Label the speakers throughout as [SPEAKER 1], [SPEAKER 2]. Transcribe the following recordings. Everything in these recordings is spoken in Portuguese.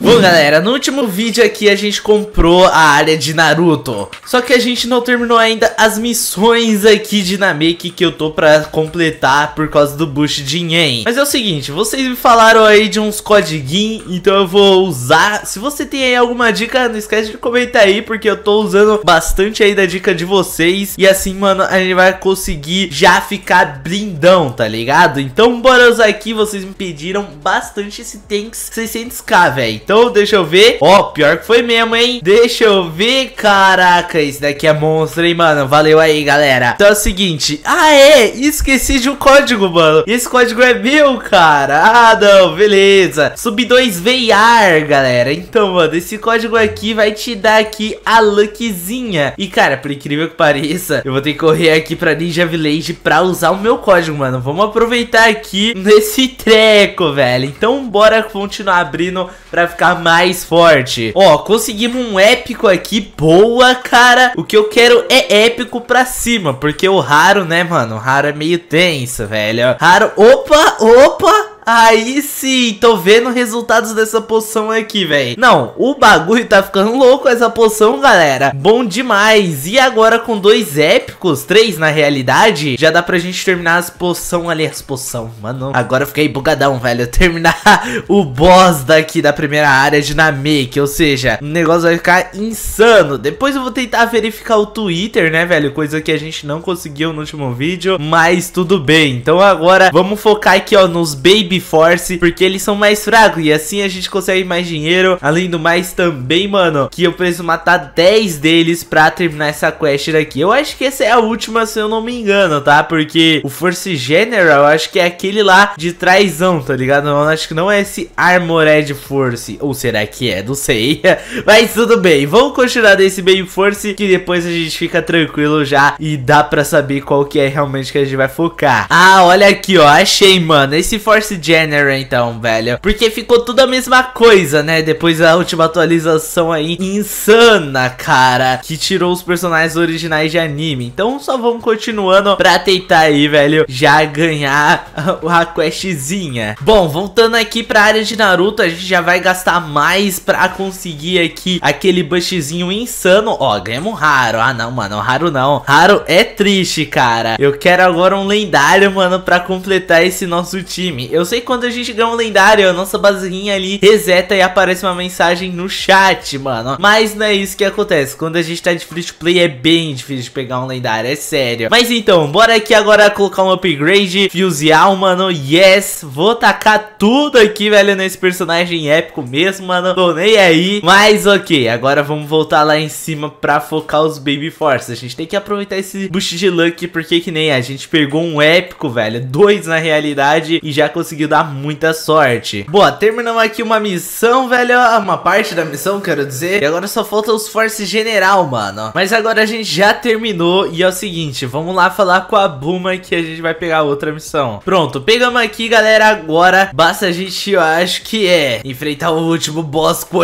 [SPEAKER 1] Bom, galera, no último vídeo aqui a gente comprou a área de Naruto. Só que a gente não terminou ainda as missões aqui de Namek que eu tô pra completar por causa do boost de Yen. Mas é o seguinte, vocês me falaram aí de uns codiguinhos, então eu vou usar. Se você tem aí alguma dica, não esquece de comentar aí, porque eu tô usando bastante aí da dica de vocês. E assim, mano, a gente vai conseguir já ficar blindão, tá ligado? Então bora usar aqui, vocês me pediram bastante esse tanks 600k, velho. Então, deixa eu ver. Ó, pior que foi mesmo, hein? Deixa eu ver. Caraca, esse daqui é monstro, hein, mano? Valeu aí, galera. Então é o seguinte. Ah, é? Esqueci de um código, mano. Esse código é meu, cara. Ah, não. Beleza. Sub2 VR, galera. Então, mano, esse código aqui vai te dar aqui a luckzinha. E, cara, por incrível que pareça, eu vou ter que correr aqui pra Ninja Village pra usar o meu código, mano. Vamos aproveitar aqui nesse treco, velho. Então, bora continuar abrindo pra ficar mais forte. Ó, conseguimos um épico aqui. Boa, cara. O que eu quero é épico pra cima, porque o raro, né, mano? O raro é meio tenso, velho. Raro. Opa, opa. Aí sim, tô vendo resultados dessa poção aqui, velho. Não, o bagulho tá ficando louco essa poção, galera. Bom demais. E agora com 2 épicos, 3 na realidade, já dá pra gente terminar as poção ali. As poção, mano. Agora eu fiquei bugadão, velho. Terminar o boss daqui da primeira área de Namek. Ou seja, o negócio vai ficar insano. Depois eu vou tentar verificar o Twitter, né, velho? Coisa que a gente não conseguiu no último vídeo, mas tudo bem. Então agora vamos focar aqui, ó, nos Baby Force, porque eles são mais fracos e assim a gente consegue mais dinheiro. Além do mais também, mano, que eu preciso matar 10 deles pra terminar essa quest daqui. Eu acho que essa é a última, se eu não me engano, tá? Porque o Force General, eu acho que é aquele lá de traição, tá ligado? Eu acho que não é esse Armored Force. Ou será que é? Não sei. Mas tudo bem, vamos continuar desse Baby Force, que depois a gente fica tranquilo já e dá pra saber qual que é realmente que a gente vai focar. Ah, olha aqui, ó, achei, mano, esse Force General, então, velho, porque ficou tudo a mesma coisa, né? Depois da última atualização aí insana, cara, que tirou os personagens originais de anime. Então só vamos continuando pra tentar aí, velho, já ganhar a questzinha. Bom, voltando aqui pra área de Naruto, a gente já vai gastar mais pra conseguir aqui aquele bushzinho insano. Ó, ganhamos raro. Ah, não, mano, raro não. Raro é triste, cara. Eu quero agora um lendário, mano, pra completar esse nosso time. Eu sei que quando a gente ganha um lendário, a nossa basezinha ali reseta e aparece uma mensagem no chat, mano. Mas não é isso que acontece. Quando a gente tá de free to play é bem difícil de pegar um lendário, é sério. Mas então, bora aqui agora colocar um upgrade. Fusial, mano, yes. Vou tacar tudo aqui, velho, nesse personagem épico mesmo, mano. Tô nem aí. Mas ok, agora vamos voltar lá em cima pra focar os Baby Force. A gente tem que aproveitar esse boost de luck, porque que nem a gente pegou um épico, velho, 2 na realidade, e já conseguiu dar muita sorte. Boa, terminamos aqui uma missão, velho. Uma parte da missão, quero dizer. E agora só falta os Force General, mano. Mas agora a gente já terminou. E é o seguinte, vamos lá falar com a Bulma que a gente vai pegar outra missão. Pronto, pegamos aqui, galera. Agora basta a gente, eu acho que enfrentar o último boss com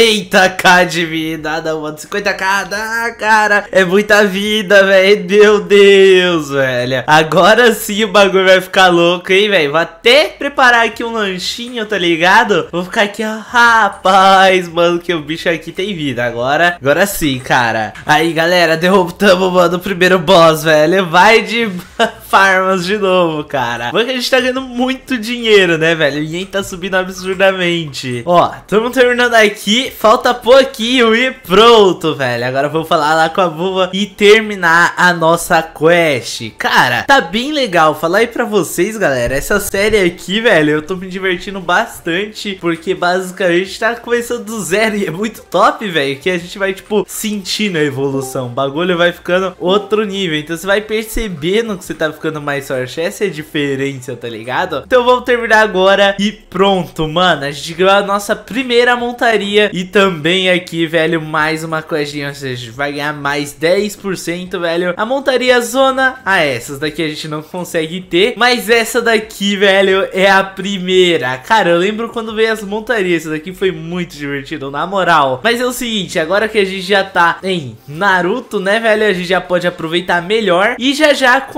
[SPEAKER 1] 80k de vida. Não, mano, 50k, cara. É muita vida, velho. Meu Deus, velho. Agora sim o bagulho vai ficar louco, hein, velho. Vou até preparar aqui um lanchinho, tá ligado? Vou ficar aqui, ó. Rapaz, mano, que o bicho aqui tem vida. Agora sim, cara. Aí, galera, derrotamos, mano, o primeiro boss, velho. Vai de farmas de novo, cara. Porque a gente tá ganhando muito dinheiro, né, velho? O Yen tá subindo absurdamente. Ó, estamos terminando aqui. Falta pouquinho e pronto, velho. Agora vamos falar lá com a Bulma e terminar a nossa quest. Cara, tá bem legal. Falar aí pra vocês, galera, essa série aqui, velho, eu tô me divertindo bastante, porque basicamente tá começando do zero e é muito top, velho, que a gente vai, tipo, sentindo a evolução. O bagulho vai ficando outro nível. Então você vai percebendo que você tá ficando mais forte. Essa é a diferença, tá ligado? Então vamos terminar agora e pronto, mano. A gente ganhou a nossa primeira montaria e também aqui, velho, mais uma questinha. Ou seja, vai ganhar mais 10%, velho. A montaria zona. Ah, essas daqui a gente não consegue ter, mas essa daqui, velho, é a primeira. Cara, eu lembro quando veio as montarias. Essa daqui foi muito divertido, na moral. Mas é o seguinte, agora que a gente já tá em Naruto, né, velho, a gente já pode aproveitar melhor e já comprar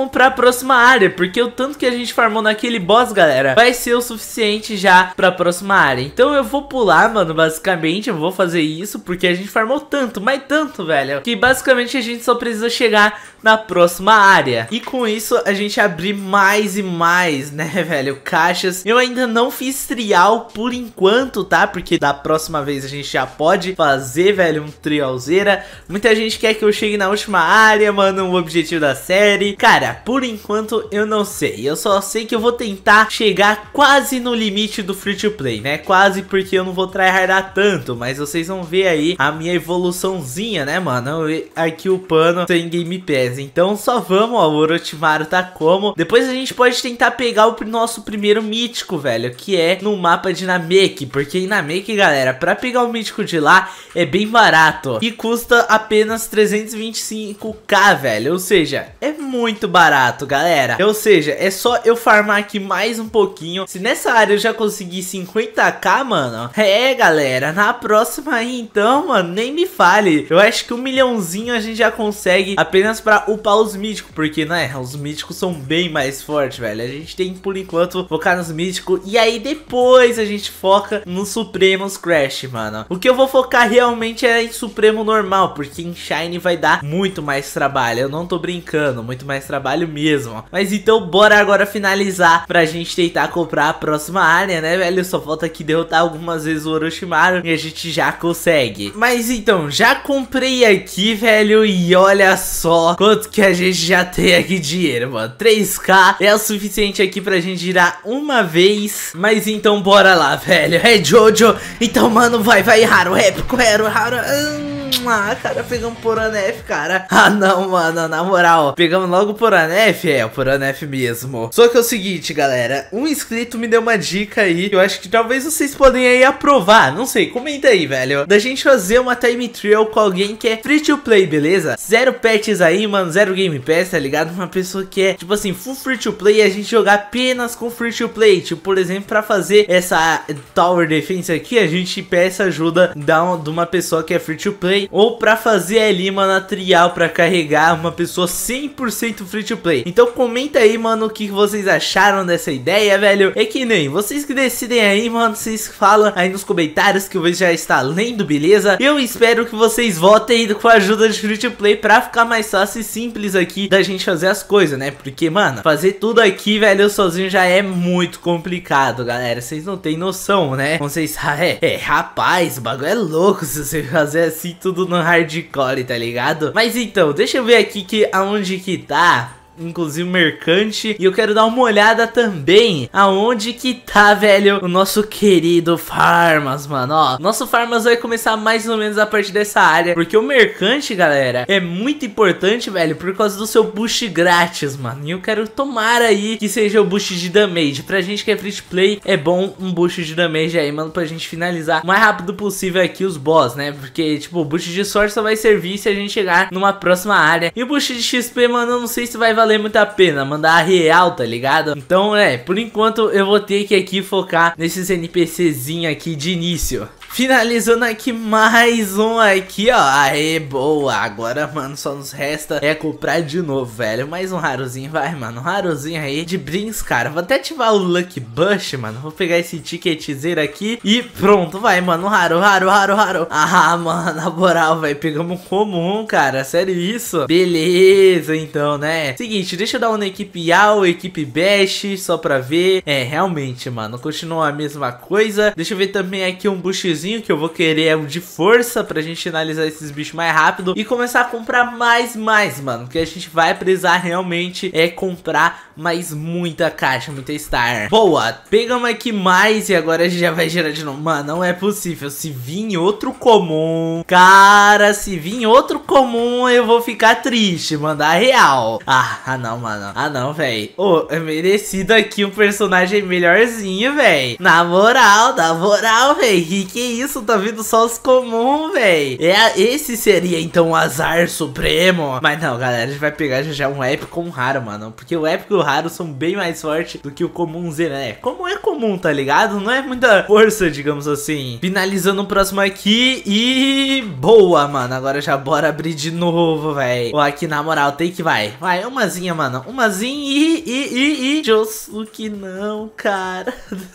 [SPEAKER 1] próxima área, porque o tanto que a gente farmou naquele boss, galera, vai ser o suficiente já pra próxima área. Então eu vou pular, mano, basicamente, eu vou fazer isso, porque a gente farmou tanto, mas tanto, velho, que basicamente a gente só precisa chegar na próxima área. E com isso a gente abrir mais e mais, né, velho, caixas. Eu ainda não fiz trial por enquanto, tá? Porque da próxima vez a gente já pode fazer, velho, um trialzeira. Muita gente quer que eu chegue na última área, mano, o objetivo da série. Cara, por enquanto eu não sei. Eu só sei que eu vou tentar chegar quase no limite do free to play, né? Quase, porque eu não vou tryhardar tanto, mas vocês vão ver aí a minha evoluçãozinha, né, mano? Aqui o pano tem Game Pass. Então só vamos, ó, o Orochimaru tá como. Depois a gente pode tentar pegar o nosso primeiro mítico, velho, que é no mapa de Namek. Porque em Namek, galera, pra pegar o mítico de lá é bem barato e custa apenas 325k, velho. Ou seja, é muito barato, galera. Ou seja, é só eu farmar aqui mais um pouquinho. Se nessa área eu já conseguir 50k, mano, galera, na próxima aí, então, mano, nem me fale. Eu acho que 1 milhãozinho a gente já consegue apenas pra upar os míticos, porque, né, os míticos são bem mais fortes, velho. A gente tem, por enquanto, focar nos míticos, e aí depois a gente foca nos Supremos Crash, mano. O que eu vou focar realmente é em Supremo normal, porque em Shine vai dar muito mais trabalho. Eu não tô brincando, muito mais trabalho mesmo. Mas então, bora agora finalizar pra gente tentar comprar a próxima área, né, velho? Só falta aqui derrotar algumas vezes o Orochimaru e a gente já consegue. Mas então, já comprei aqui, velho, e olha só quanto que a gente já tem aqui de dinheiro, mano. 3k é o suficiente aqui pra gente girar uma vez. Mas então, bora lá, velho. É Jojo. Então, mano, vai, Haru, épico, Haru. Cara, pegamos Poranef, cara. Ah, não, mano, na moral, pegamos logo o Poranef, o Poranef mesmo. Só que é o seguinte, galera, um inscrito me deu uma dica aí, eu acho que talvez vocês podem aí aprovar, não sei, comenta aí, velho, da gente fazer uma time trial com alguém que é free to play, beleza? Zero patches aí, mano, zero game pass, tá ligado? Uma pessoa que é, tipo assim, full free to play e a gente jogar apenas com free to play, tipo, por exemplo, pra fazer essa tower defense aqui, a gente peça ajuda de uma pessoa que é free to play, ou pra fazer ali, mano, a trial pra carregar uma pessoa 100% free to play. Então comenta aí, mano, o que vocês acharam dessa ideia, velho. É que nem, vocês que decidem aí, mano, vocês falam aí nos comentários que o vídeo já está lendo, beleza? Eu espero que vocês votem com a ajuda de free to play pra ficar mais fácil e simples aqui da gente fazer as coisas, né? Porque, mano, fazer tudo aqui, velho, sozinho já é muito complicado, galera. Vocês não tem noção, né? Vocês, rapaz, o bagulho é louco se você fazer assim tudo no hardcore, tá ligado? Mas então, deixa eu ver aqui aonde que tá, inclusive mercante, e eu quero dar uma olhada também aonde que tá, velho, o nosso querido Farmas, mano, ó. Nosso Farmas vai começar mais ou menos a partir dessa área, porque o mercante, galera, é muito importante, velho, por causa do seu boost grátis, mano. E eu quero tomar aí que seja o boost de damage. Pra gente que é free to play, é bom um boost de damage aí, mano, pra gente finalizar o mais rápido possível aqui os boss, né? Porque, tipo, o boost de sorte só vai servir se a gente chegar numa próxima área. E o boost de XP, mano, eu não sei se vai valer muito a pena mandar a real, tá ligado? Então, por enquanto eu vou ter que aqui focar nesses NPCzinhos aqui de início. Finalizando aqui mais um aqui, ó. Aê, boa. Agora, mano, só nos resta comprar de novo, velho. Mais um rarozinho, vai, mano. Um rarozinho aí de brinks, cara. Vou até ativar o Lucky Bush, mano. Vou pegar esse ticketzeiro aqui e pronto, vai, mano. Raro. Ah, mano, na moral, velho. Pegamos comum, cara. Sério isso? Beleza, então, né? Seguinte, deixa eu dar uma na equipe Yao, equipe Bash, só pra ver. Realmente, mano, continua a mesma coisa. Deixa eu ver também aqui um boostzinho que eu vou querer de força pra gente finalizar esses bichos mais rápido e começar a comprar mais, mano, porque a gente vai precisar realmente comprar mais muita caixa, muita star. Boa, pegamos aqui mais e agora a gente já vai gerar de novo. Mano, não é possível, se vir outro comum, cara, se vir outro comum eu vou ficar triste, mandar real. Ah, não, mano, não, velho. É merecido aqui um personagem melhorzinho, velho. Na moral, velho, que isso? Tá vindo só os comuns, véi. Esse seria então o azar supremo. Mas não, galera, a gente vai pegar já um épico ou um raro, mano. Porque o épico e o raro são bem mais fortes do que o comumzinho, né? Como é comum, tá ligado? Não é muita força, digamos assim. Finalizando o próximo aqui e... boa, mano. Agora já bora abrir de novo, véi. Ó, aqui na moral, tem que vai. Vai, umazinha, mano. Umazinha e... Josuke não, cara.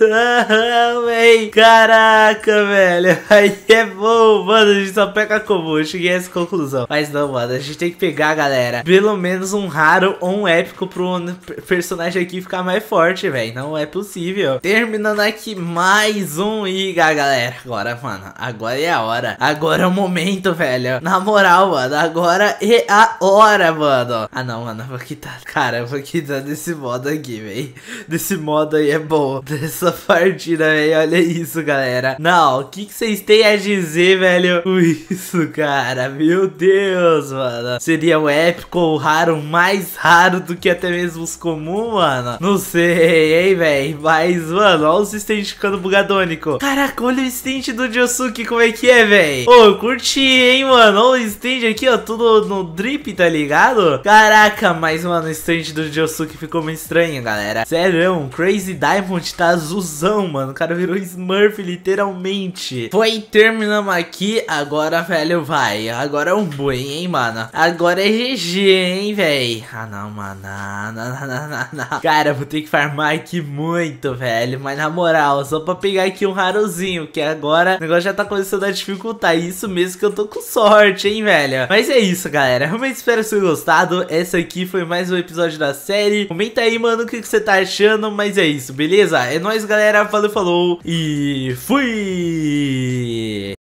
[SPEAKER 1] Não, véi. Caraca, velho. Aí é bom, mano. A gente só pega comum. Eu cheguei a essa conclusão. Mas não, mano. A gente tem que pegar, galera, pelo menos um raro ou um épico pro personagem aqui ficar mais forte, velho. Não é possível. Terminando aqui mais um Iga, galera. Agora, mano. Agora é a hora. Agora é o momento, velho. Na moral, mano. Agora é a hora, mano. Ah, não, mano. Eu vou quitar. Cara, eu vou quitar desse modo aqui, velho. Desse modo aí é bom. Dessa partida, velho. Olha isso, galera. Não, o que vocês têm a dizer, velho? Isso, cara. Meu Deus, mano. Seria o épico ou o raro mais raro do que até mesmo os comuns, mano? Não sei, hein, velho. Mas, mano, olha os stands ficando bugadônico. Caraca, olha o stand do Josuke, como é que é, velho? Ô, eu curti, hein, mano. Olha o stand aqui, ó, tudo no drip, tá ligado? Caraca, mas, mano, o stand do Josuke ficou meio estranho, galera. Sério, Crazy Diamond tá azulzão, mano. O cara virou Smurf, literalmente. Foi, terminamos aqui. Agora, velho, vai. Agora é um boi, hein, mano. Agora é GG, hein, velho. Ah, não, mano. Não. Cara, eu vou ter que farmar aqui muito, velho. Mas na moral, só pra pegar aqui um rarozinho, que agora o negócio já tá começando a dificultar. Isso mesmo que eu tô com sorte, hein, velho. Mas é isso, galera. Realmente espero que vocês tenham gostado. Essa aqui foi mais um episódio da série. Comenta aí, mano, o que você tá achando. Mas é isso, beleza? É nóis, galera. Valeu, falou e fui!